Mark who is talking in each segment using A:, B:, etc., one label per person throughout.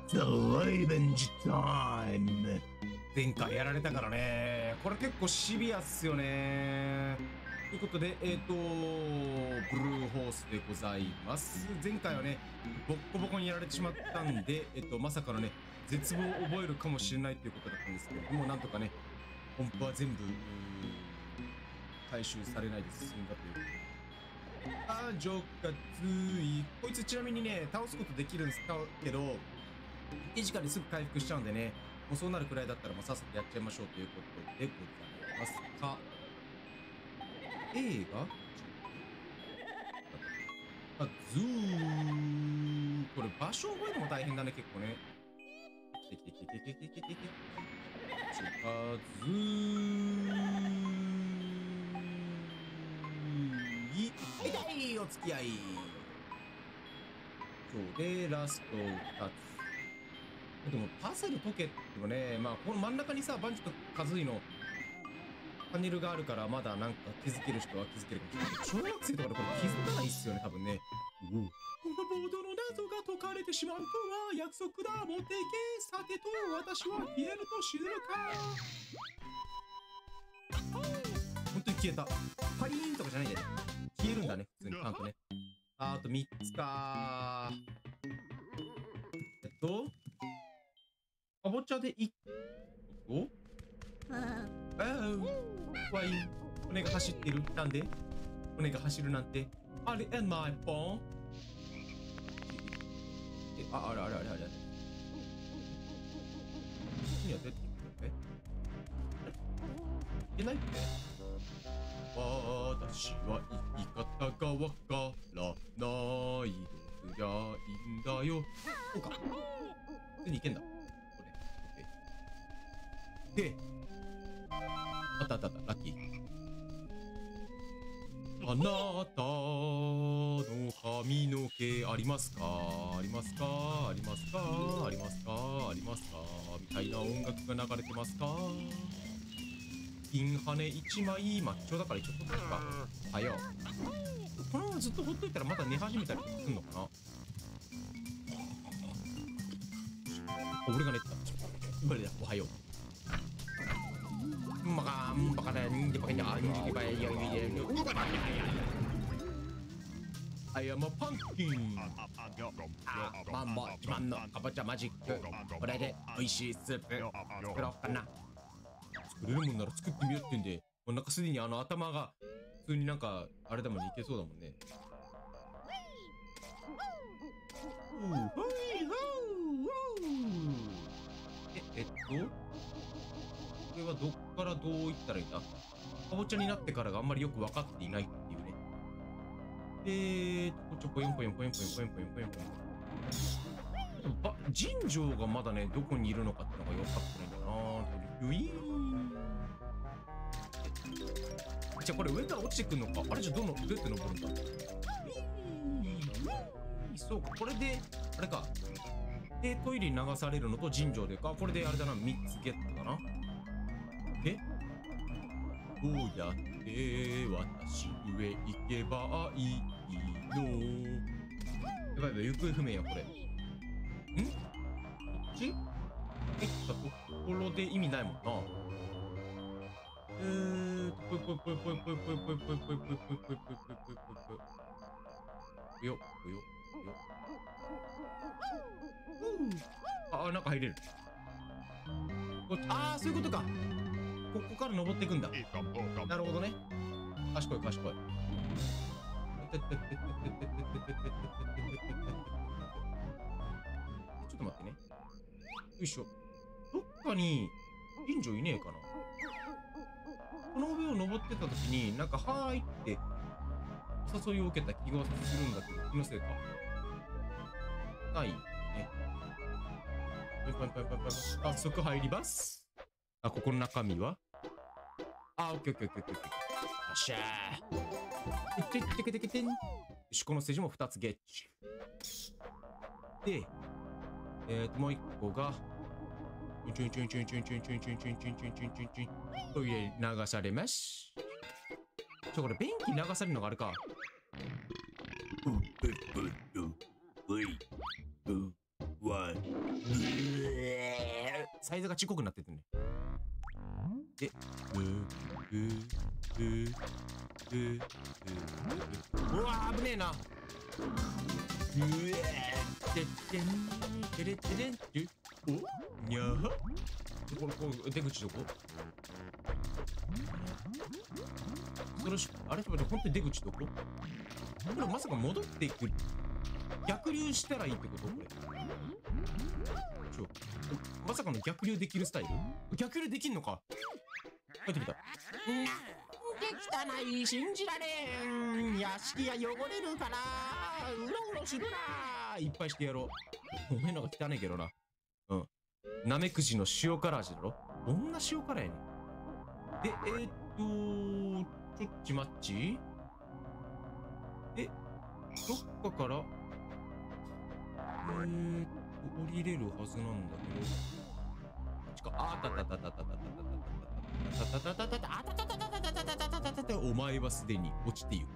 A: The Revenge Time。
B: 前回やられたからね。これ結構シビアっすよね。ということで、ブルーホースでございます。前回はね、ボッコボコにやられてしまったんで、まさかのね、絶望を覚えるかもしれないということだったんですけれども、なんとかね、本譜は全部、回収されないで進んだということで。あ、ジョがつい。こいつちなみにね、倒すことできるんですけど、一定時間ですぐ回復しちゃうんでね、もうそうなるくらいだったらもうさっさとやっちゃいましょうということでございますか。映画あ、ズー。これ場所覚えるのも大変だね、結構ね。来て来て来て来て来て来て来て。ズー。痛いお付き合い。そうで、ラスト2つ。でも、パズル解けってもね、まあ、この真ん中にさ、バンジとカズイのパネルがあるから、まだなんか気づける人は気づけるかもしれない。小学生とかでこれ気づかないっすよね、多分ね。このボードの謎が解かれてしまうとは約束だ、持っていけ。さてと、私は消えると死ぬか。本当に消えた。パリーンとかじゃないんだよね。消えるんだね、普通に、ちゃんとね。あと3つか。かぼちゃで1個怖い。骨が走ってる。なんで骨が走るなんて。あれ、マイポン。あれ。何やってるいけないって。私は生き方がわからない。すりゃいいんだよ。そうか。普通にいけんだ。これ。で、あった、ラッキー。あなたの髪の毛ありますかみたいな音楽が流れてますか。ピンハネ1枚マッチョだから一応取っとくか。はよ。このままずっとほっといたらまた寝始めたりとかすんのかな。俺が寝てた。無理だ。おはよう。バカだよ。I am a pumpkin。マンボ自慢のかぼちゃマジック。これで美味しいスープ作ろうかな。作れるもんなら作ってみようってんで、なんかすでに頭が普通になんかあれだもんね、いけそうだもんね。これはどっからどういったらいいんだ。かぼちゃになってからがあんまりよく分かっていないっていうね。ポヨン。尋常がまだね、どこにいるのかってのがよく分かってないんだな。じゃあこれ上から落ちてくんのか。あれじゃあどうやって登るんだ。そうか、これであれか。でトイレに流されるのと尋常でか。これであれだな、3つゲットだな。でどうやって私上行けばいいの。やばい、行方不明やこれ。こっち行ったところで意味ないもんな。なんか入れる。そういうことか。ここから登っていくんだ。なるほどね。賢い。ちょっと待ってね。よいしょ。どっかに近所いねえかな。この上を登ってた時になんかはーいってお誘いを受けた気がするんだけど、気のせいか。ないね。早速入ります。ここの中身はオッケー。よっしゃー。よし、このステージも2つゲッチ。で、もう1個が、トイレに流されます。これ便器流されるのがあれか。
A: one.
B: サイズがちっこくなっててね。で、うわー、危ねえな。おにゃー。これ出口どこ？それあれ、本当に出口どこ？これまさか戻っていく、逆流したらいいってこと？これまさかの逆流できるスタイル？逆流できんのか？帰ってきた。汚い、信じられん。屋敷が汚れるからうろうろするな。いっぱいしてやろう。おめえのが汚いけどな。うん。なめくじの塩辛味だろ。どんな塩辛やねん。で、ちょっちまっち。で、どっかから降りれるはずなんだけど。お前はすでに落ちてゆく。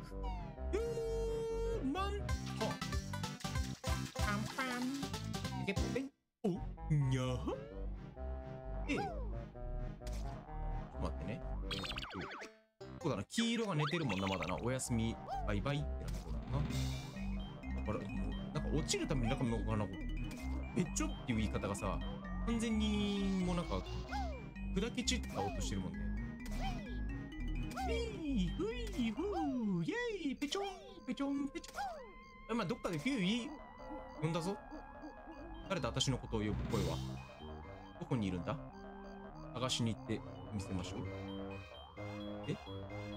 B: マントパンパンゲッペンおにゃはちょっと待ってね。そうだな、黄色が寝てるもんな、まだな。おやすみバイバイってなってるな。だからもうなんか落ちるためになんかべっちょっていう言い方がさ、完全にもうなんか砕け散った音してるもんね。ふいふいふーイェイペチョンペチョンペチョン。まあどっかでフューイ呼んだぞ。誰だ私のことを呼ぶ声は。どこにいるんだ？探しに行って見せましょう。え？ど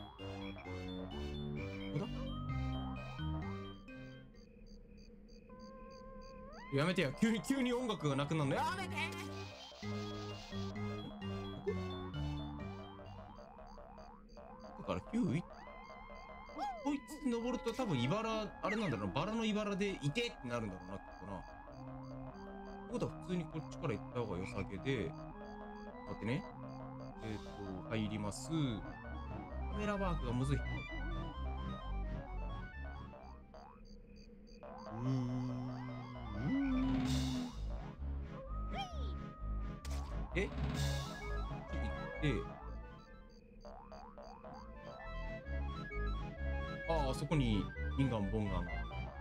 B: こだ？やめてや。急に音楽がなくなるの。やめて！だから9位こいつ登ると多分茨、あれなんだろうな、バラの茨でいてってなるんだろうな、きっとな。ってことは普通にこっちから行った方が良さげで、待ってね。入ります。カメラワークがむずい。で、行って、あそこにインガンボンガンが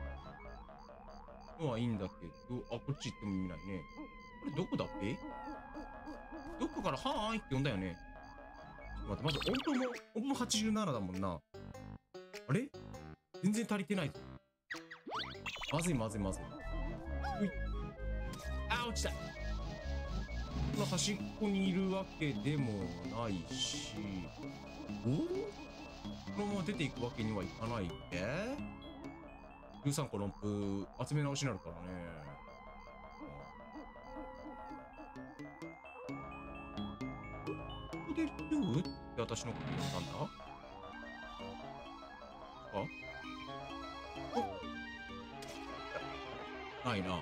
B: のはいいんだけど、こっち行っても意味ないね。これどこだっけ？どこからはーいって呼んだよね。待って、まず音符も87だもんな。あれ？全然足りてないぞ。まずい。ほい。落ちた。この端っこにいるわけでもないし、このまま出ていくわけにはいかないっけ？13個の音符集め直しになるからね。ここでルーって私のこと言ったんだ。ないな。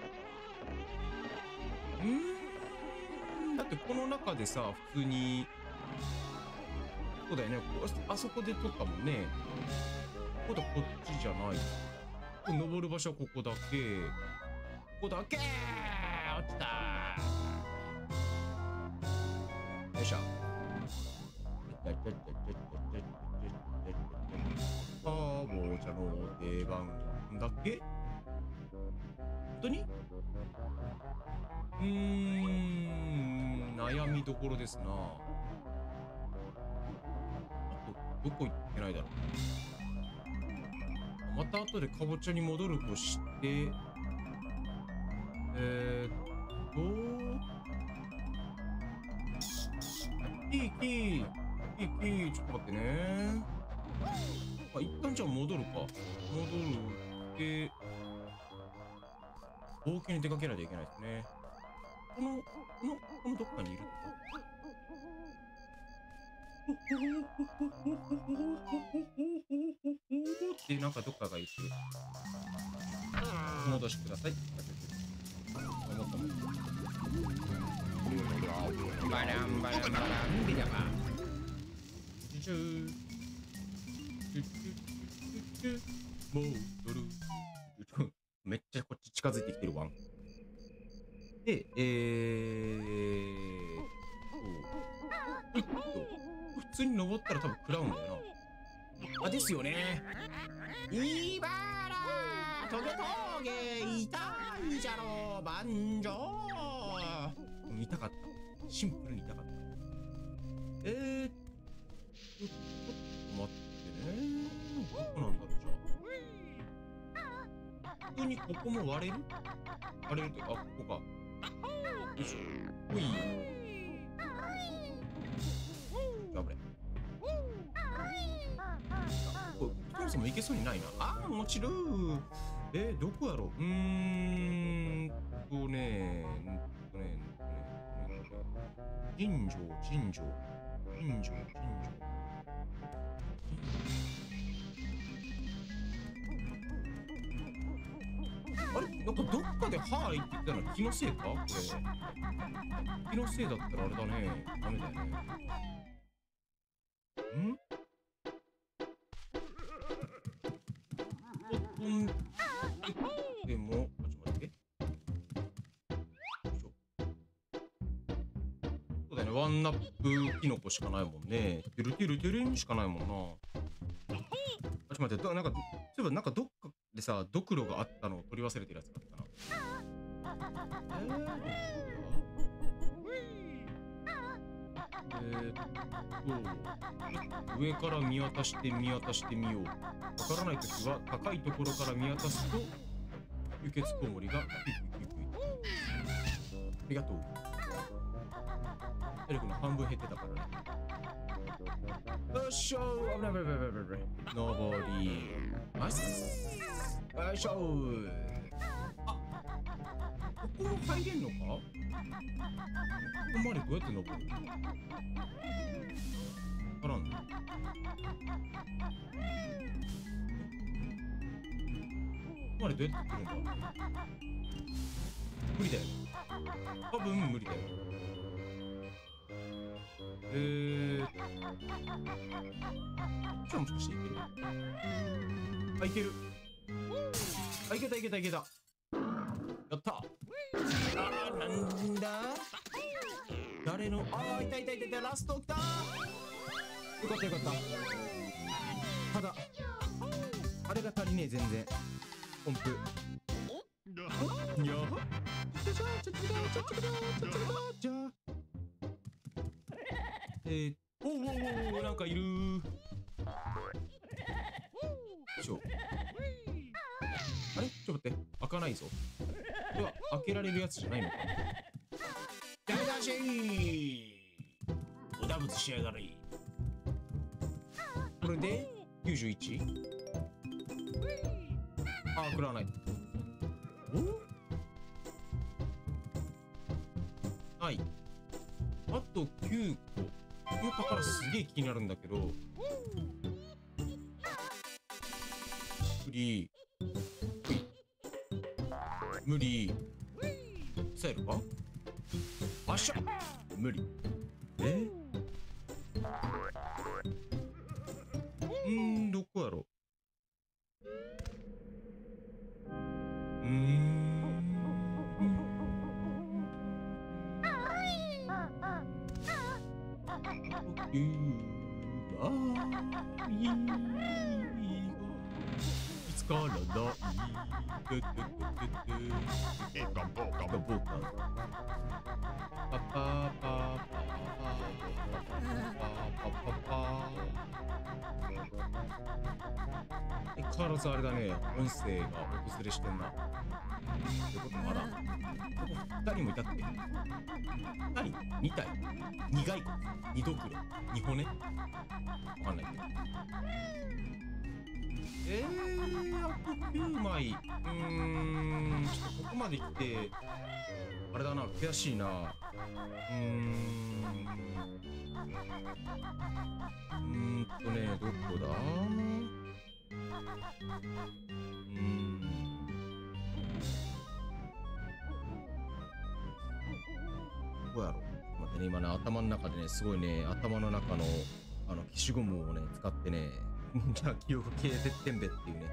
B: だってこの中でさ、普通にそうだよね。あそこで撮ったもんね。こっちじゃない。登る場所はここだけ。落ちたー。よいしょ。もう茶の定番だっけ？本当に？悩みどころですな。あと、どこ行ってないだろう。また後でかぼちゃに戻るとして、ちょっと待ってね。一旦じゃあ戻るか。戻るで、冒険に出かけないといけないですね。このどっかにいるってなんかどっかがいる。戻してください。バランバランバランビラバ戻る。めっちゃこっち近づいてきてるわん。 で、普通に登ったら多分食らうんだよな。あ、ですよね。いばらトゲトゲ痛いじゃろ万丈。痛かった。シンプルに痛かった。ちょっと待ってね。どこなんだろう、じゃあ。普通にここも割れるって、あ、ここか。よいしょ。ほい。頑張れ。これ、そもそもいけそうにないな。あー、もちろん。どこやろう。尋常。あれなんかどっかで歯入って言ったの気のせいかこれ。気のせいだったらあれだね。ダメだよね。でも、ちょっと待って。そうだよね、ワンナップキノコしかないもんね。トゥルトゥルトゥルンしかないもんな。ちょっと待って、そういえばなんかどっかでさ、ドクロがあったのを取り忘れてるやつだったな。上から見渡してみよう。わからないときは高いところから見渡すと輸血コウモリがピュピュピュピュ。ありがとう。体力の半分減ってたからね。よっしょー。危ない。登ります。よいしょー。あ、ここも入れんのか？ここまでどうやって登るの？わからんの？ここまでどうやって来るんだ？無理だよ。多分無理だよ。もしかしていける？あ、いける。あ、いけた。やった。なんだ？誰の？あ、いた。ラスト来た。よかった。ただ、あれが足りねえ、全然。ポンプ。にゃは？じゃあ。お、なんかいるー。あれちょっと待って。開かないぞ。これは開けられるやつじゃないのかな。ダメだしー。無駄物しやがれ。これで 91？ あー、食らわない。はい。あと9個。この宝すげえ気になるんだけど。無理。さえるか？あっしゃ！無理。どこやろ？いつからだい？変わらずあれだね、音声が音ずれしてんな。ってことまだ2人もいたっけ？ 2人 ?2 体2骸骨2ドクロ2骨わかんないけど。あと9枚。ちょっとここまで来てあれだな、悔しいな。どこだ？どこやろ？待ってね、今ね、頭の中でね、すごいね、頭の中の消しゴムをね、使ってね、じゃあ記憶消えてってんべっていうね。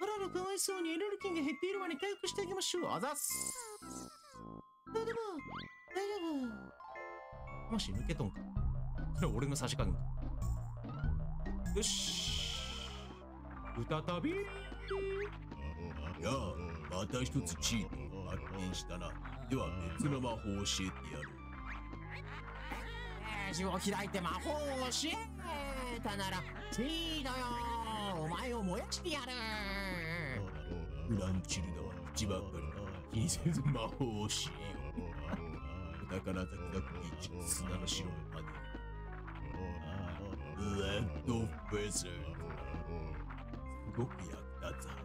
B: あらら、かわいそうにエネルギーが減っているわね。回復してあげましょう。あざっす。でも、大丈夫。魂抜けとんか。これ俺の差し加減か。よし。再び。
A: やあ、また一つチートを発見したな。では別の魔法を教えてやる。
C: 字を開いて魔法を教えたならチードよ、お前を燃やしてやる。
A: フランチルダは口ばっかりだ。気にせず魔法を教えよう。お宝先が現実砂の城のパネル。レッドフェザー。すごく役立つはずだ。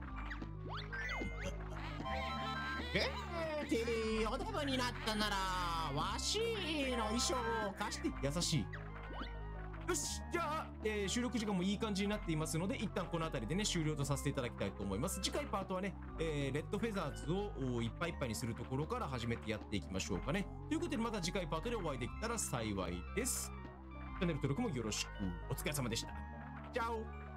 C: テリー、おデブになったならわしの衣装を貸して。
B: 優しい。よし、じゃあ、収録時間もいい感じになっていますので、一旦この辺りでね、終了とさせていただきたいと思います。次回パートはね、レッドフェザーズをいっぱいいっぱいにするところから始めてやっていきましょうかね。ということで、また次回パートでお会いできたら幸いです。チャンネル登録もよろしく。お疲れ様でした。チャオ。